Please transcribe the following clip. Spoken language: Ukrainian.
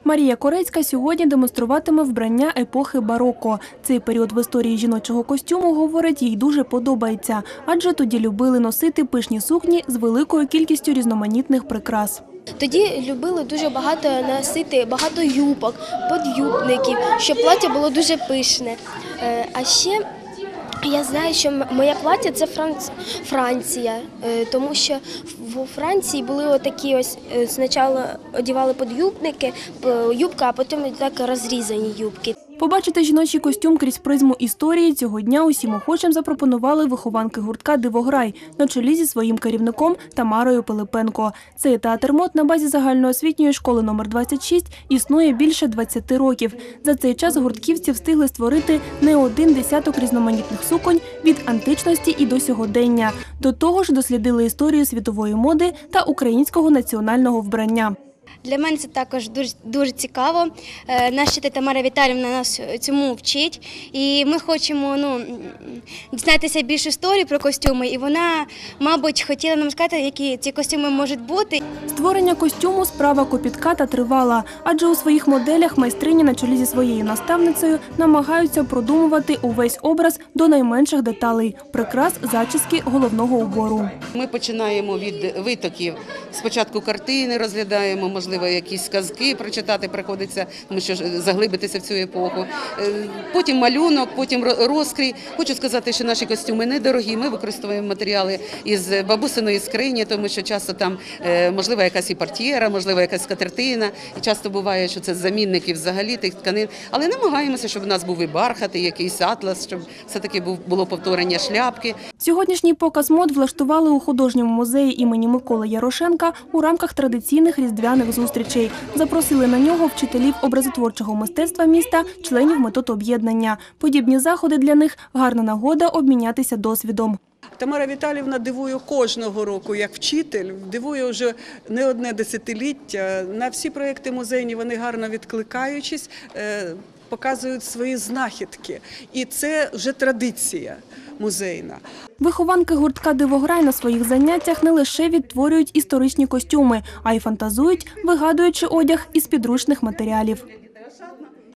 Марія Корецька сьогодні демонструватиме вбрання епохи бароко. Цей період в історії жіночого костюму, говорить, їй дуже подобається, адже тоді любили носити пишні сукні з великою кількістю різноманітних прикрас. Тоді любили дуже багато носити, багато юбок, подюбників, щоб плаття було дуже пишне. А ще я знаю, що моє плаття – це Франція, тому що у Франції були отакі ось, спочатку одягали подюбники, юбка, а потім так розрізані юбки. Побачити жіночий костюм крізь призму історії цього дня усім охочим запропонували вихованки гуртка «Дивограй» на чолі зі своїм керівником Тамарою Пилипенко. Цей театр мод на базі загальноосвітньої школи номер 26 існує більше 20 років. За цей час гуртківці встигли створити не один десяток різноманітних суконь від античності і до сьогодення. До того ж дослідили історію світової моди та українського національного вбрання. Для мене це також дуже цікаво. Наша вчитель Тамара Віталіївна нас цьому вчить. І ми хочемо дізнатися більше історії про костюми. І вона, мабуть, хотіла нам сказати, які ці костюми можуть бути. Створення костюму – справа копітка та тривала. Адже у своїх моделях майстрині на чолі зі своєю наставницею намагаються продумувати увесь образ до найменших деталей – прикрас, зачіски, головного убору. Ми починаємо від витоків. Спочатку картини розглядаємо, можливо, якісь казки прочитати приходиться, тому що заглибитися в цю епоху. Потім малюнок, потім розкрій. Хочу сказати, що наші костюми недорогі. Ми використовуємо матеріали із бабусиної скрині, тому що часто там, можливо, якась і портьєра, можливо, якась скатертина. І часто буває, що це замінники взагалі тих тканин. Але намагаємося, щоб у нас був і бархат, і якийсь атлас, щоб все-таки було повторення шляпки. Сьогоднішній показ мод влаштували у художньому музеї імені Миколи Ярошенка у рамках традиційних різдвяних зустрічей. Запросили на нього вчителів образотворчого мистецтва міста, членів методоб'єднання. Подібні заходи для них – гарна нагода обмінятися досвідом. Тамара Віталіївна дивує кожного року як вчитель, дивує вже не одне десятиліття. На всі проєкти музейні вони гарно відкликаючись, показують свої знахідки. І це вже традиція музейна. Вихованки гуртка «Дивограй» на своїх заняттях не лише відтворюють історичні костюми, а й фантазують, вигадуючи одяг із підручних матеріалів.